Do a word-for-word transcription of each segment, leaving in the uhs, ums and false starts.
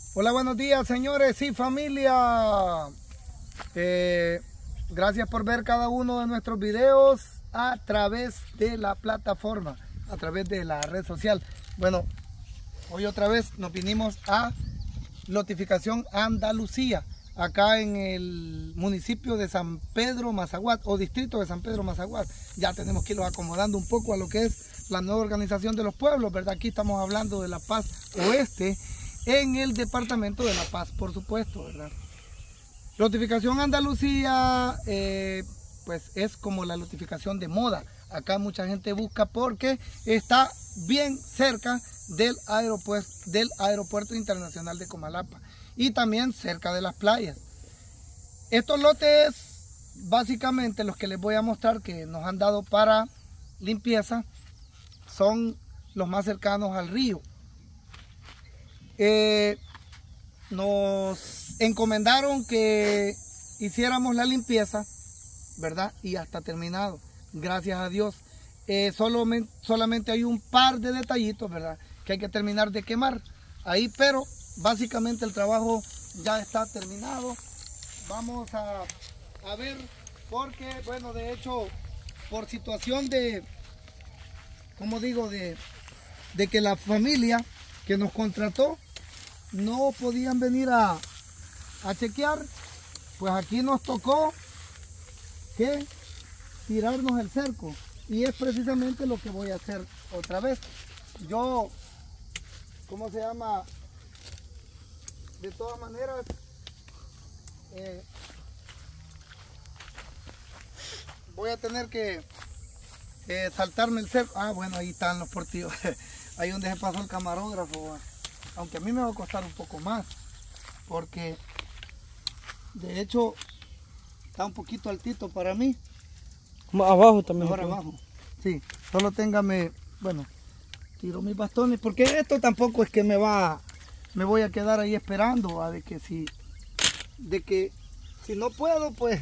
Hola, buenos días, señores y familia. Eh, gracias por ver cada uno de nuestros videos a través de la plataforma, a través de la red social. Bueno, hoy otra vez nos vinimos a Lotificación Andalucía, acá en el municipio de San Pedro Mazaguat, o distrito de San Pedro Mazaguat. Ya tenemos que irnos acomodando un poco a lo que es la nueva organización de los pueblos, ¿verdad? Aquí estamos hablando de La Paz Oeste, en el departamento de La Paz, por supuesto, ¿verdad? Lotificación Andalucía, eh, pues es como la lotificación de moda. Acá mucha gente busca porque está bien cerca del aeropuerto, del aeropuerto internacional de Comalapa y también cerca de las playas. Estos lotes, básicamente los que les voy a mostrar que nos han dado para limpieza, son los más cercanos al río. Eh, nos encomendaron que hiciéramos la limpieza, ¿verdad? Y ya está terminado, gracias a Dios. Eh, solo, solamente hay un par de detallitos, ¿verdad?, que hay que terminar de quemar ahí, pero básicamente el trabajo ya está terminado. Vamos a, a ver, porque, bueno, de hecho, por situación de, como digo, de, de que la familia que nos contrató no podían venir a, a chequear, pues aquí nos tocó que tirarnos el cerco, y es precisamente lo que voy a hacer otra vez. Yo, ¿cómo se llama? De todas maneras, eh, voy a tener que eh, saltarme el cerco. Ah, bueno, ahí están los portillos. Ahí donde se pasó el camarógrafo. Aunque a mí me va a costar un poco más, porque de hecho está un poquito altito para mí. Más abajo también. Ahora abajo. Sí, solo téngame, bueno, tiro mis bastones, porque esto tampoco es que me va, me voy a quedar ahí esperando, a de que si, de que si no puedo, pues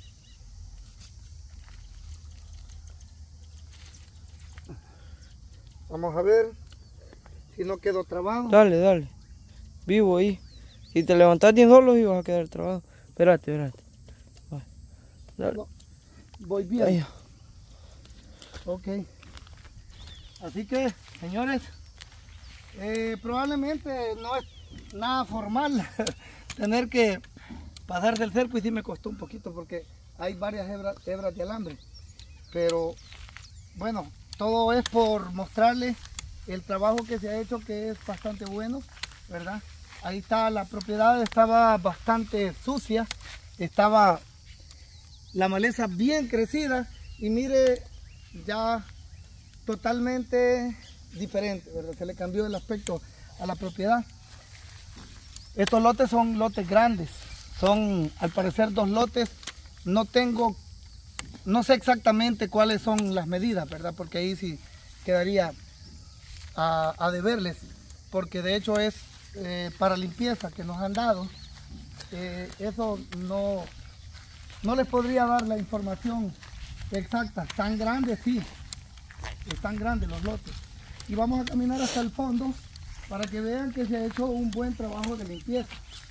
vamos a ver si no quedo trabado. Dale, dale. Vivo ahí. Si te levantas bien solo y vas a quedar trabado. Espérate, espérate. Va. Dale. No, voy bien. Ahí. Ok. Así que, señores, eh, probablemente no es nada formal tener que pasarse el cerco, y sí me costó un poquito porque hay varias hebras, hebras de alambre. Pero bueno, todo es por mostrarles el trabajo que se ha hecho, que es bastante bueno, ¿verdad? Ahí está, la propiedad estaba bastante sucia, estaba la maleza bien crecida, y mire, ya totalmente diferente, ¿verdad? Se le cambió el aspecto a la propiedad. Estos lotes son lotes grandes, son al parecer dos lotes. No tengo, no sé exactamente cuáles son las medidas, ¿verdad? Porque ahí sí quedaría a, a deberles, porque de hecho es eh, para limpieza que nos han dado. Eh, eso no, no les podría dar la información exacta. Tan grandes, sí, están grandes los lotes. Y vamos a caminar hasta el fondo para que vean que se ha hecho un buen trabajo de limpieza.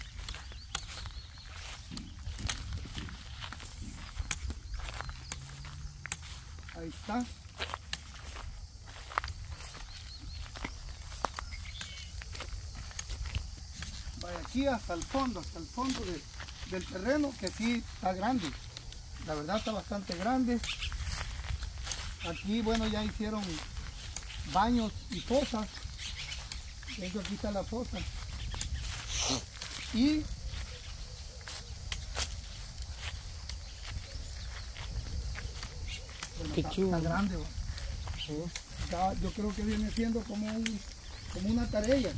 Ahí está. Vaya aquí hasta el fondo, hasta el fondo de, del terreno, que sí está grande. La verdad está bastante grande. Aquí, bueno, ya hicieron baños y fosas. De hecho, aquí está la fosa. Y bueno, qué está, chulo. está grande. Sí. Está, yo creo que viene siendo como, un, como una tarea.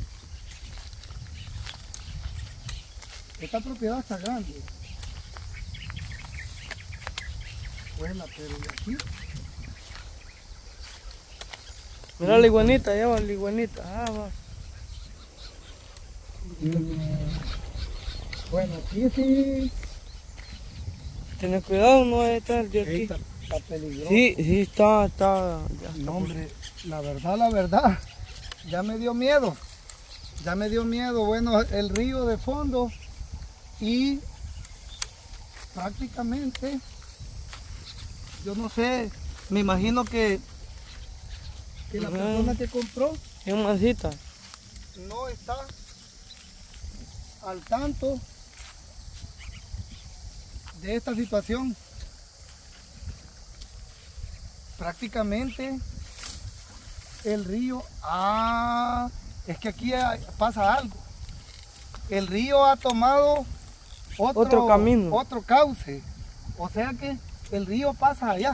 Esta propiedad está grande. Buena, pero de aquí. Mira la iguanita, ya va la iguanita. Ah, va. Bueno, aquí sí. Ten cuidado, no es estar de Ahí aquí. está, está peligroso. Sí, sí, está, está. Ya está. No, hombre, la verdad, la verdad, ya me dio miedo. ya me dio miedo. Bueno, el río de fondo y prácticamente, yo no sé, me imagino que, que la persona que compró es una mancita. no está al tanto de esta situación. Prácticamente el río, ah, es que aquí hay- pasa algo. El río ha tomado otro, Otro camino. otro cauce. O sea que el río pasa allá.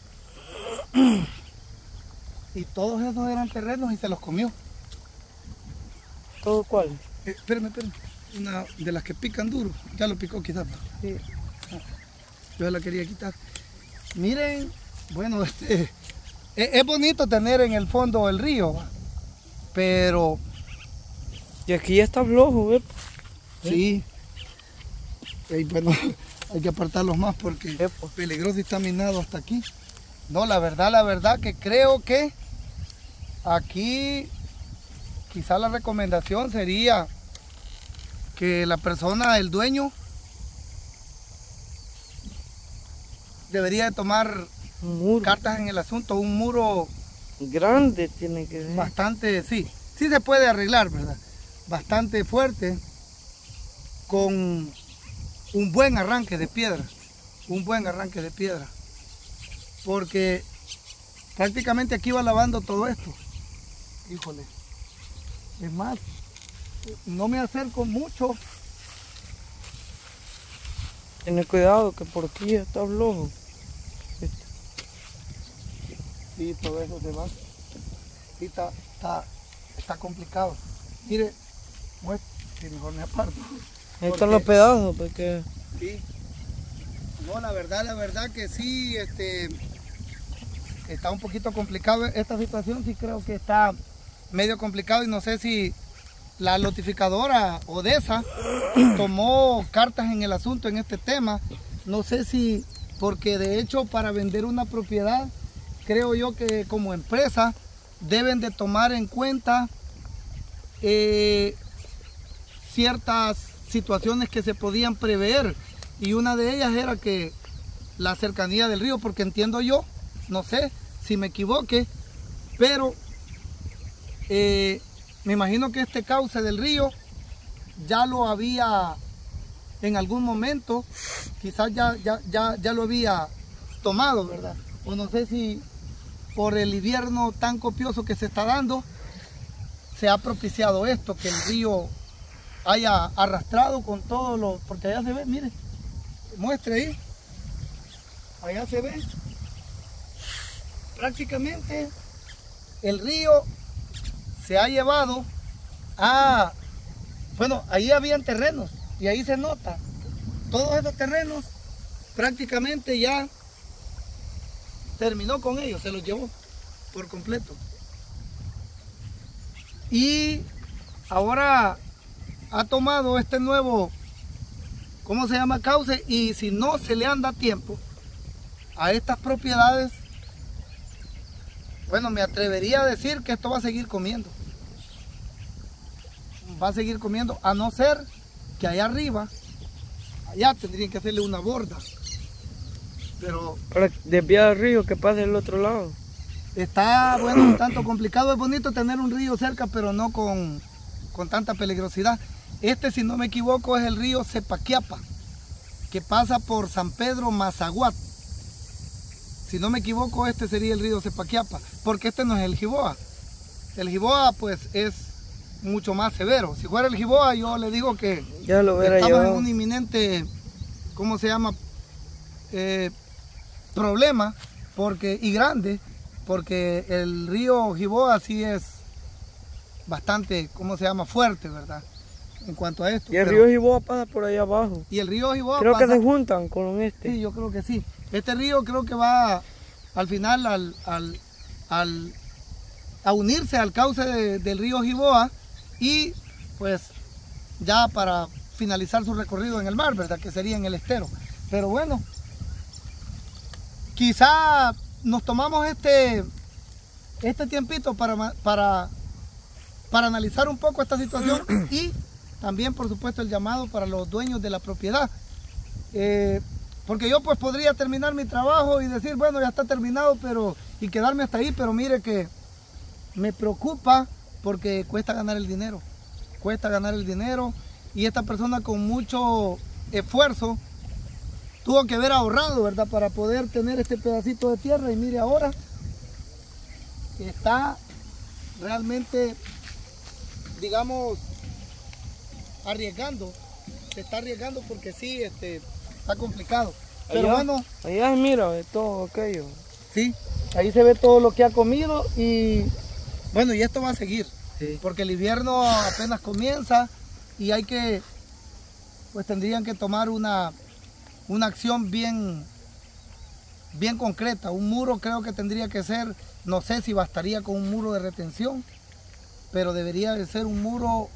Y todos esos eran terrenos y se los comió. ¿Todo cuál? Eh, espérame, espérame. Una de las que pican duro. Ya lo picó quizás. Sí. Yo la quería quitar. Miren, bueno, este, es, es bonito tener en el fondo el río, pero Y aquí ya está flojo, ¿ver? sí, eh, bueno, hay que apartarlos más porque Sí, pues. peligroso y está minado hasta aquí. No, la verdad, la verdad que creo que aquí quizá la recomendación sería que la persona, el dueño, debería de tomar Un muro cartas en el asunto, un muro grande tiene que ser. bastante, sí, sí se puede arreglar, ¿verdad? Bastante fuerte, con un buen arranque de piedra, un buen arranque de piedra, porque prácticamente aquí va lavando todo esto. Híjole, es más, no me acerco mucho. Tiene cuidado que por aquí ya está flojo. Sí, todo eso se va. Sí, está, está, está complicado. Mire, muestre, si mejor me aparto. Ahí Porque- están los pedazos, porque Sí. No, la verdad, la verdad que sí, este, está un poquito complicado esta situación, sí creo que está medio complicado y no sé si la notificadora Odesa tomó cartas en el asunto en este tema. No sé si, porque de hecho para vender una propiedad, creo yo que como empresa deben de tomar en cuenta eh, ciertas situaciones que se podían prever, y una de ellas era que la cercanía del río, porque entiendo yo, no sé si me equivoque, pero eh, me imagino que este cauce del río ya lo había en algún momento, quizás ya, ya, ya, ya lo había tomado, ¿verdad? O no sé si por el invierno tan copioso que se está dando, se ha propiciado esto, que el río haya arrastrado con todo lo, porque allá se ve, mire, muestre ahí, allá se ve, prácticamente el río se ha llevado a, bueno, ahí habían terrenos y ahí se nota, todos esos terrenos prácticamente ya terminó con ellos, se los llevó por completo. Y ahora ha tomado este nuevo, ¿cómo se llama? Cauce, y si no se le anda tiempo a estas propiedades, bueno, me atrevería a decir que esto va a seguir comiendo. Va a seguir comiendo, a no ser que allá arriba, allá tendrían que hacerle una borda. Pero para desviar el río que pase del otro lado. está, bueno, un tanto complicado. Es bonito tener un río cerca, pero no con, con tanta peligrosidad. Este, si no me equivoco, es el río Cepaquiapa, que pasa por San Pedro Mazaguat. Si no me equivoco, este sería el río Cepaquiapa, porque este no es el Jiboa. El Jiboa, pues, es mucho más severo. Si fuera el Jiboa, yo le digo que Ya lo hubiera estamos llevado. en un inminente, ¿cómo se llama? Eh, problema, porque, y grande, porque el río Jiboa sí es bastante, ¿cómo se llama? Fuerte, ¿verdad? En cuanto a esto. Y el pero- río Jiboa pasa por ahí abajo. y el río Jiboa Creo que pasa- se juntan con este. Sí, yo creo que sí. Este río creo que va al final al, al, al- a unirse al cauce de- del río Jiboa y pues ya para finalizar su recorrido en el mar, ¿verdad? Que sería en el estero. Pero bueno, quizá nos tomamos este, este tiempito para, ma- para, para analizar un poco esta situación y también, por supuesto, el llamado para los dueños de la propiedad. Eh, porque yo pues podría terminar mi trabajo y decir, bueno, ya está terminado, pero y quedarme hasta ahí, pero mire que me preocupa porque cuesta ganar el dinero. Cuesta ganar el dinero y esta persona con mucho esfuerzo tuvo que haber ahorrado, ¿verdad? Para poder tener este pedacito de tierra y mire ahora que está realmente, digamos, arriesgando, se está arriesgando porque sí, este, está complicado. Pero allá, bueno, allá mira, de todo aquello. Sí, ahí se ve todo lo que ha comido y bueno, y esto va a seguir, Sí. porque el invierno apenas comienza y hay que, pues tendrían que tomar una, una acción bien, bien concreta. Un muro creo que tendría que ser, no sé si bastaría con un muro de retención, pero debería de ser un muro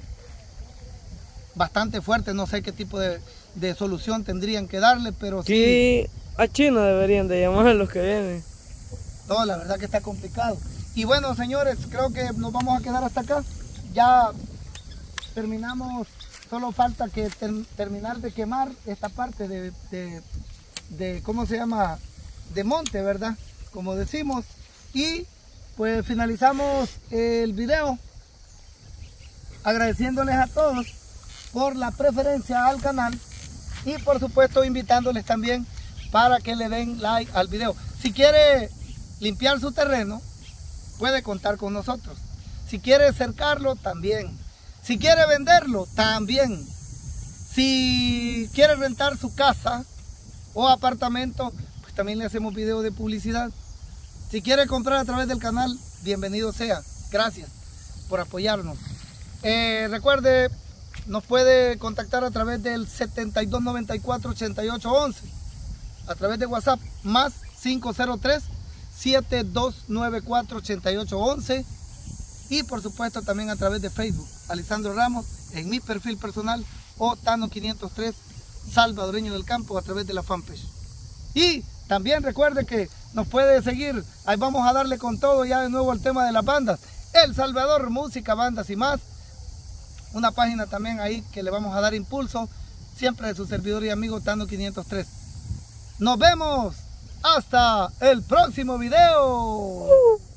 bastante fuerte. No sé qué tipo de, de solución tendrían que darle, pero sí. Sí, a China deberían de llamar a los que vienen. No, la verdad que está complicado. Y bueno, señores, creo que nos vamos a quedar hasta acá. Ya terminamos, solo falta que ter, terminar de quemar esta parte de, de, de, ¿cómo se llama? De monte, ¿verdad? Como decimos. Y pues finalizamos el video agradeciéndoles a todos por la preferencia al canal y por supuesto invitándoles también para que le den like al video. Si quiere limpiar su terreno, puede contar con nosotros. Si quiere cercarlo, también. Si quiere venderlo, también. Si quiere rentar su casa o apartamento, pues también le hacemos video de publicidad. Si quiere comprar a través del canal, bienvenido sea. Gracias por apoyarnos. Eh, recuerde, nos puede contactar a través del setenta y dos noventa y cuatro ochenta y ocho once, a través de WhatsApp, más cinco cero tres siete dos nueve cuatro ochenta y ocho once, y por supuesto también a través de Facebook, Alisandro Ramos, en mi perfil personal, o Tano quinientos tres, salvadoreño del campo, a través de la fanpage. Y también recuerde que nos puede seguir, ahí vamos a darle con todo ya de nuevo al tema de las bandas, El Salvador, música, bandas y más, una página también ahí que le vamos a dar impulso, siempre de su servidor y amigo Tano quinientos tres. Nos vemos hasta el próximo video.